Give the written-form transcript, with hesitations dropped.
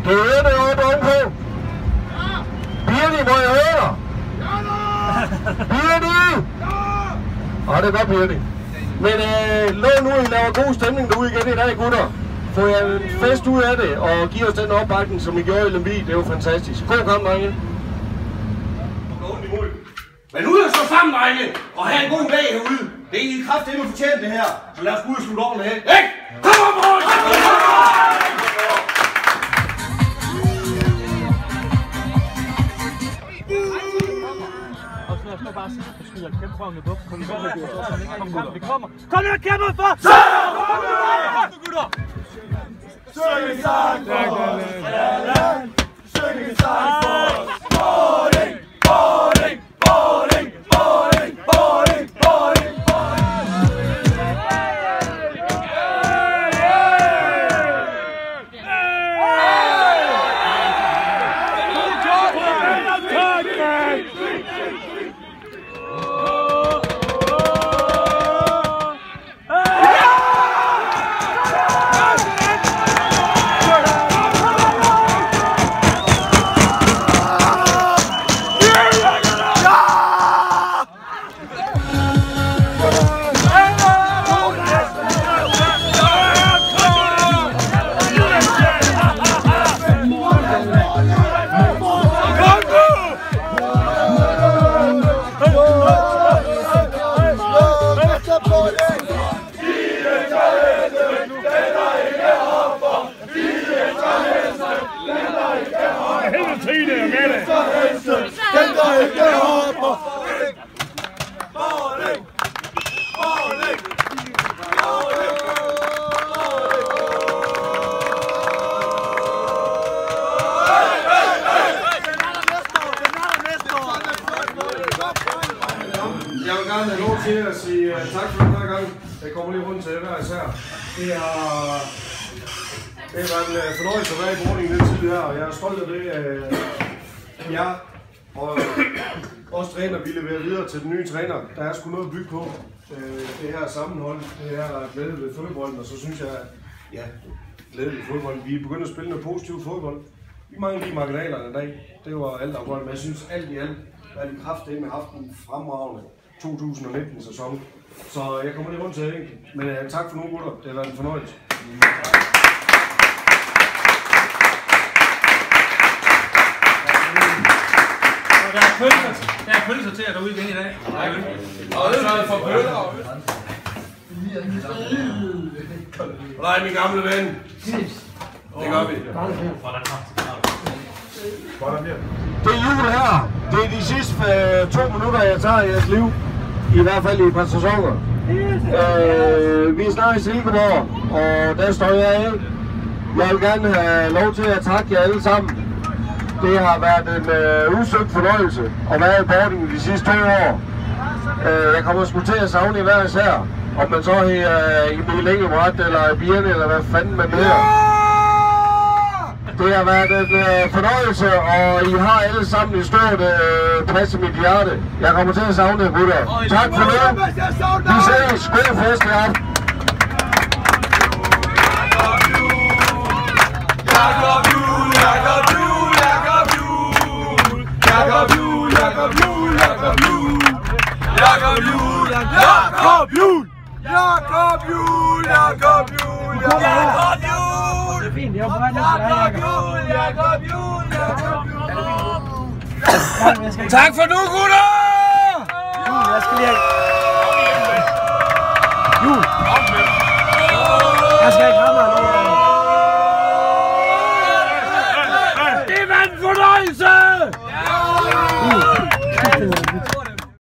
Kan I høre det oppe ovenpå? Birgit, må jeg høre dig? Birgit! Det er godt, Birgit. Men lå nu, I laver god stemning derude igen i dag, gutter. Får jeg en fest ud af det, og giver os den opbakning, som I gjorde i Lemvig. Det er jo fantastisk. God kamp, drenge. Men ud og stå sammen, drenge, og have en god dag herude. Det er I kraftedeme fortjent det her. Så lad os gå ud og slutte over med det. Ikke? Kom op, boys! Kom nu og kæmpe for! Synge sang for Sjælland! Synge sang for Bording! Bording! Bording! Bording! Bording! Bording! Jeg vil gerne have lov til at sige tak for den her gang. Jeg kommer lige rundt til det hver især. Det har været en fornøjelse at være i Bording den tid her, og jeg er stolt af det. Jeg og også træner vi leverer videre til den nye træner. Der er sgu noget at bygge på. Det her sammenhold, det her glæde ved fodbolden, og så synes jeg, ja, glæde ved fodbolden. Vi er begyndt at spille noget positiv fodbold. Vi mangler lige marginalerne i dag. Det var alt afgørende, men jeg synes alt i alt, at de kraftedeme har haft en fremragende 2019-sæson. Så jeg kommer lige rundt til det, men tak for nu, gutter. Det har været en fornøjelse. Der er pølser til at derude igen i dag. Og det er for pølser og øl. Nej, min gamle ven. Det gør vi. Det er jul her. Det er de sidste 2 minutter, jeg tager i jeres liv. I hvert fald i et par sæsoner. Vi er snart i Silkeborg, og der står jeg af. Jeg vil gerne have lov til at takke jer alle sammen. Det har været en usøgt fornøjelse at være i Bording de sidste 2 år. Jeg kommer sgu til at savne i hver især. Om man så er Emil Engelbrecht eller Birne eller hvad fanden man mere. Det har været en fornøjelse, og I har alle sammen et stort plads i mit hjerte. Jeg kommer til at savne jer, gutter. Tak for nu. Vi ses. God fest i aften. Jakob Juhl, Jakob Juhl, Jakob Juhl. Jakob Juhl, Jakob Juhl, Jakob Juhl. Jakob Juhl, Jakob Juhl. Jakob Juhl, Jakob Juhl, Jakob Juhl. Det er fint, det er jo på vej ned. Jakob Juhl, Jakob Juhl. Tak for nu, gutter! Jeg skal lige have... Jul!